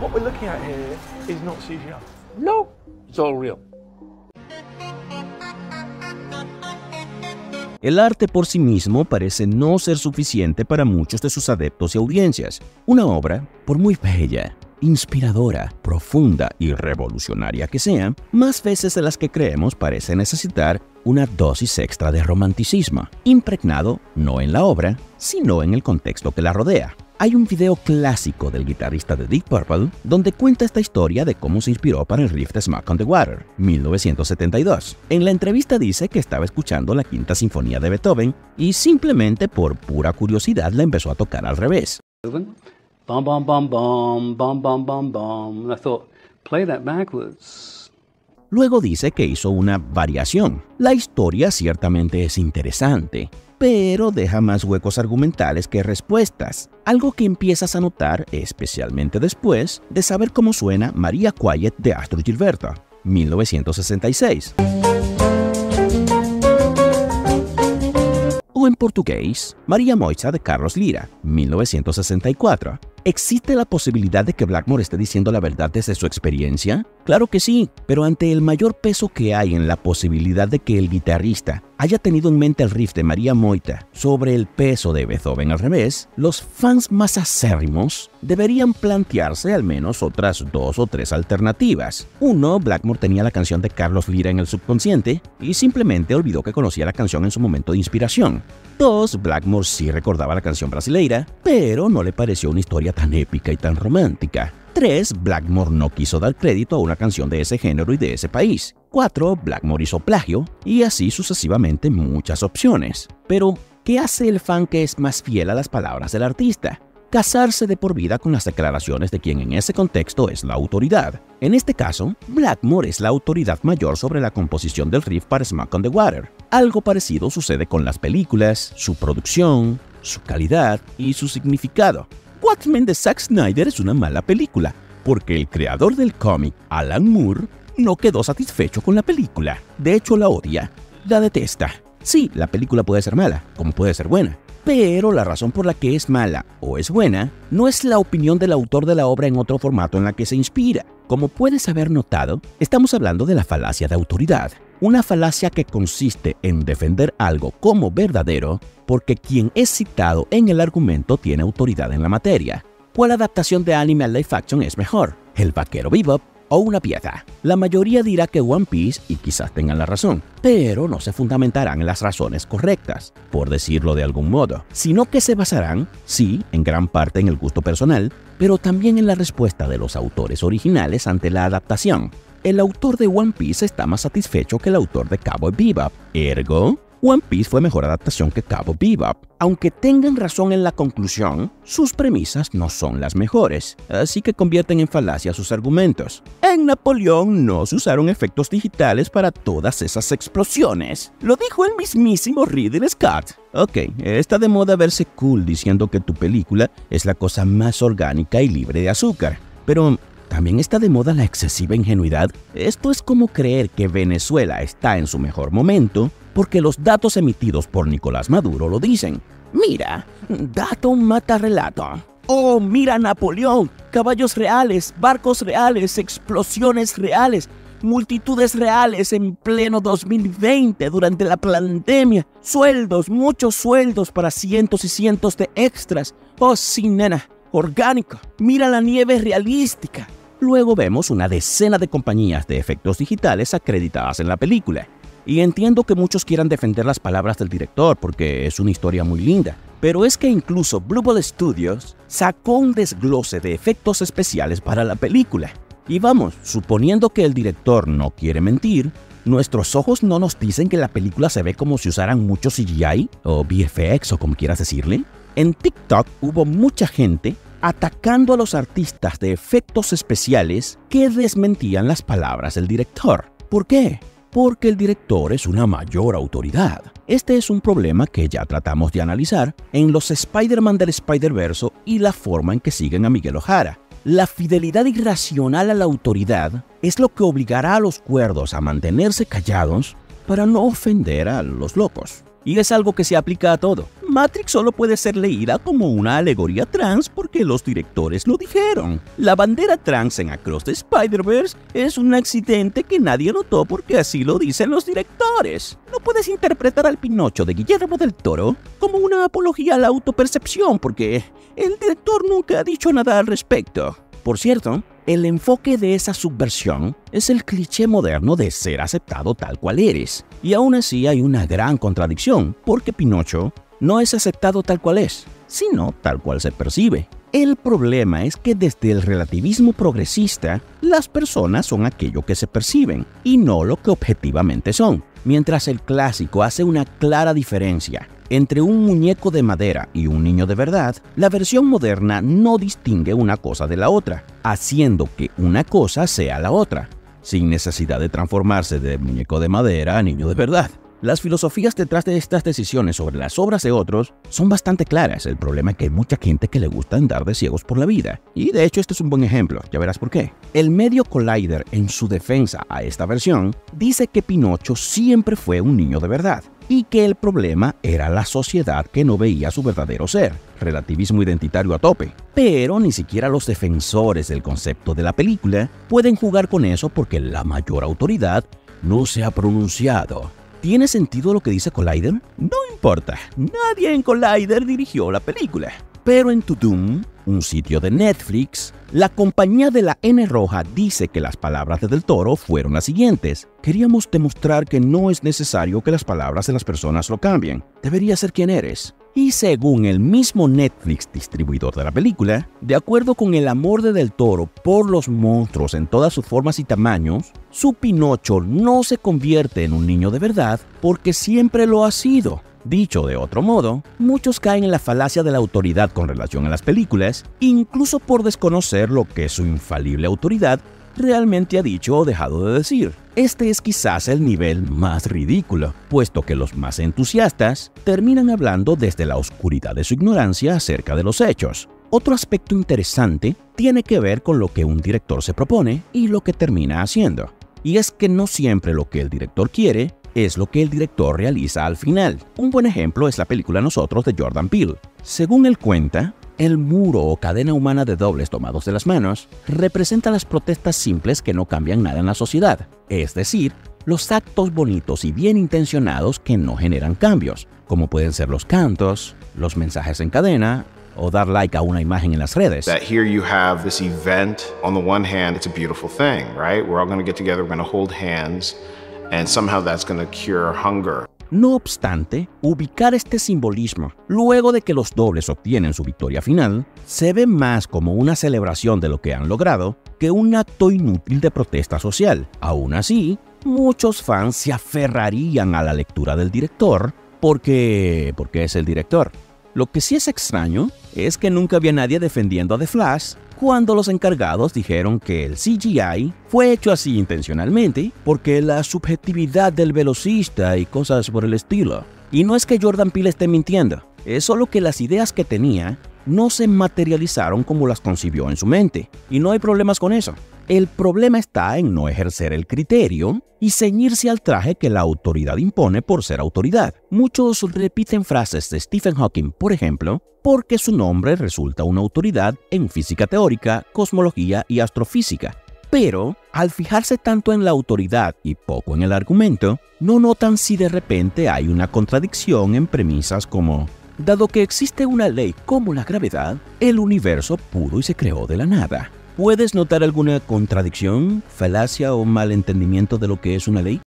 What we're looking at here is not CGI. No, it's all real. El arte por sí mismo parece no ser suficiente para muchos de sus adeptos y audiencias. Una obra, por muy bella, inspiradora, profunda y revolucionaria que sea, más veces de las que creemos parece necesitar una dosis extra de romanticismo, impregnado no en la obra, sino en el contexto que la rodea. Hay un video clásico del guitarrista de Deep Purple donde cuenta esta historia de cómo se inspiró para el riff de Smoke on the Water, 1972. En la entrevista dice que estaba escuchando la Quinta Sinfonía de Beethoven y simplemente por pura curiosidad la empezó a tocar al revés. Bum, bum, bum, bum, bum, bum, bum, bum. I thought, play that backwards. Luego dice que hizo una variación. La historia ciertamente es interesante, pero deja más huecos argumentales que respuestas, algo que empiezas a notar especialmente después de saber cómo suena Maria Quiet de Astor Gilberto, 1966. O en portugués, Maria Moita de Carlos Lira, 1964. ¿Existe la posibilidad de que Blackmore esté diciendo la verdad desde su experiencia? Claro que sí, pero ante el mayor peso que hay en la posibilidad de que el guitarrista haya tenido en mente el riff de Maria Moita sobre el peso de Beethoven al revés, los fans más acérrimos deberían plantearse al menos otras 2 o 3 alternativas. 1. Blackmore tenía la canción de Carlos Lira en el subconsciente y simplemente olvidó que conocía la canción en su momento de inspiración. 2. Blackmore sí recordaba la canción brasileira, pero no le pareció una historia tan épica y tan romántica. 3. Blackmore no quiso dar crédito a una canción de ese género y de ese país. 4. Blackmore hizo plagio, y así sucesivamente muchas opciones. Pero, ¿qué hace el fan que es más fiel a las palabras del artista? Casarse de por vida con las declaraciones de quien en ese contexto es la autoridad. En este caso, Blackmore es la autoridad mayor sobre la composición del riff para Smoke on the Water. Algo parecido sucede con las películas, su producción, su calidad y su significado. Watchmen de Zack Snyder es una mala película, porque el creador del cómic, Alan Moore, no quedó satisfecho con la película. De hecho, la odia, la detesta. Sí, la película puede ser mala, como puede ser buena. Pero la razón por la que es mala o es buena no es la opinión del autor de la obra en otro formato en la que se inspira. Como puedes haber notado, estamos hablando de la falacia de autoridad. Una falacia que consiste en defender algo como verdadero porque quien es citado en el argumento tiene autoridad en la materia. ¿Cuál adaptación de anime a live action es mejor? ¿El Vaquero Bebop o una pieza? La mayoría dirá que One Piece y quizás tengan la razón, pero no se fundamentarán en las razones correctas, por decirlo de algún modo, sino que se basarán, sí, en gran parte en el gusto personal, pero también en la respuesta de los autores originales ante la adaptación. El autor de One Piece está más satisfecho que el autor de Cowboy Bebop. Ergo, One Piece fue mejor adaptación que Cowboy Bebop. Aunque tengan razón en la conclusión, sus premisas no son las mejores, así que convierten en falacia sus argumentos. En Napoleón no se usaron efectos digitales para todas esas explosiones. Lo dijo el mismísimo Ridley Scott. Ok, está de moda verse cool diciendo que tu película es la cosa más orgánica y libre de azúcar, pero también está de moda la excesiva ingenuidad. Esto es como creer que Venezuela está en su mejor momento porque los datos emitidos por Nicolás Maduro lo dicen. Mira, dato mata relato. Oh, mira Napoleón, caballos reales, barcos reales, explosiones reales, multitudes reales en pleno 2020 durante la pandemia, sueldos, muchos sueldos para cientos y cientos de extras. Oh, sí, nena, orgánico, mira la nieve realística. Luego vemos una decena de compañías de efectos digitales acreditadas en la película. Y entiendo que muchos quieran defender las palabras del director porque es una historia muy linda, pero es que incluso Blue Ball Studios sacó un desglose de efectos especiales para la película. Y vamos, suponiendo que el director no quiere mentir, ¿nuestros ojos no nos dicen que la película se ve como si usaran mucho CGI o VFX o como quieras decirle? En TikTok hubo mucha gente atacando a los artistas de efectos especiales que desmentían las palabras del director. ¿Por qué? Porque el director es una mayor autoridad. Este es un problema que ya tratamos de analizar en los Spider-Man del Spider-Verse y la forma en que siguen a Miguel O'Hara. La fidelidad irracional a la autoridad es lo que obligará a los cuerdos a mantenerse callados para no ofender a los locos. Y es algo que se aplica a todo. Matrix solo puede ser leída como una alegoría trans porque los directores lo dijeron. La bandera trans en Across the Spider-Verse es un accidente que nadie notó porque así lo dicen los directores. No puedes interpretar al Pinocho de Guillermo del Toro como una apología a la autopercepción porque el director nunca ha dicho nada al respecto. Por cierto, el enfoque de esa subversión es el cliché moderno de ser aceptado tal cual eres. Y aún así hay una gran contradicción, porque Pinocho no es aceptado tal cual es, sino tal cual se percibe. El problema es que desde el relativismo progresista, las personas son aquello que se perciben y no lo que objetivamente son. Mientras el clásico hace una clara diferencia entre un muñeco de madera y un niño de verdad, la versión moderna no distingue una cosa de la otra, haciendo que una cosa sea la otra, sin necesidad de transformarse de muñeco de madera a niño de verdad. Las filosofías detrás de estas decisiones sobre las obras de otros son bastante claras. El problema es que hay mucha gente que le gusta andar de ciegos por la vida. Y de hecho este es un buen ejemplo, ya verás por qué. El medio Collider, en su defensa a esta versión, dice que Pinocho siempre fue un niño de verdad y que el problema era la sociedad que no veía su verdadero ser. Relativismo identitario a tope. Pero ni siquiera los defensores del concepto de la película pueden jugar con eso porque la mayor autoridad no se ha pronunciado. ¿Tiene sentido lo que dice Collider? No importa, nadie en Collider dirigió la película. Pero en Tudum, un sitio de Netflix, la compañía de la N roja dice que las palabras de Del Toro fueron las siguientes: queríamos demostrar que no es necesario que las palabras de las personas lo cambien. Debería ser quien eres. Y según el mismo Netflix distribuidor de la película, de acuerdo con el amor de Del Toro por los monstruos en todas sus formas y tamaños, su Pinocho no se convierte en un niño de verdad porque siempre lo ha sido. Dicho de otro modo, muchos caen en la falacia de la autoridad con relación a las películas, incluso por desconocer lo que su infalible autoridad realmente ha dicho o dejado de decir. Este es quizás el nivel más ridículo, puesto que los más entusiastas terminan hablando desde la oscuridad de su ignorancia acerca de los hechos. Otro aspecto interesante tiene que ver con lo que un director se propone y lo que termina haciendo. Y es que no siempre lo que el director quiere es lo que el director realiza al final. Un buen ejemplo es la película Nosotros de Jordan Peele. Según él cuenta, el muro o cadena humana de dobles tomados de las manos representa las protestas simples que no cambian nada en la sociedad, es decir, los actos bonitos y bien intencionados que no generan cambios, como pueden ser los cantos, los mensajes en cadena o dar like a una imagen en las redes. That here you have this event. On the one hand, it's a beautiful thing, right? We're all going to get together, we're going to hold hands, and somehow that's going to cure hunger. No obstante, ubicar este simbolismo, luego de que los dobles obtienen su victoria final, se ve más como una celebración de lo que han logrado que un acto inútil de protesta social. Aún así, muchos fans se aferrarían a la lectura del director porque es el director. Lo que sí es extraño es que nunca había nadie defendiendo a The Flash cuando los encargados dijeron que el CGI fue hecho así intencionalmente porque la subjetividad del velocista y cosas por el estilo. Y no es que Jordan Peele esté mintiendo, es solo que las ideas que tenía no se materializaron como las concibió en su mente, y no hay problemas con eso. El problema está en no ejercer el criterio y ceñirse al traje que la autoridad impone por ser autoridad. Muchos repiten frases de Stephen Hawking, por ejemplo, porque su nombre resulta una autoridad en física teórica, cosmología y astrofísica. Pero, al fijarse tanto en la autoridad y poco en el argumento, no notan si de repente hay una contradicción en premisas como: dado que existe una ley como la gravedad, el universo pudo y se creó de la nada. ¿Puedes notar alguna contradicción, falacia o malentendimiento de lo que es una ley?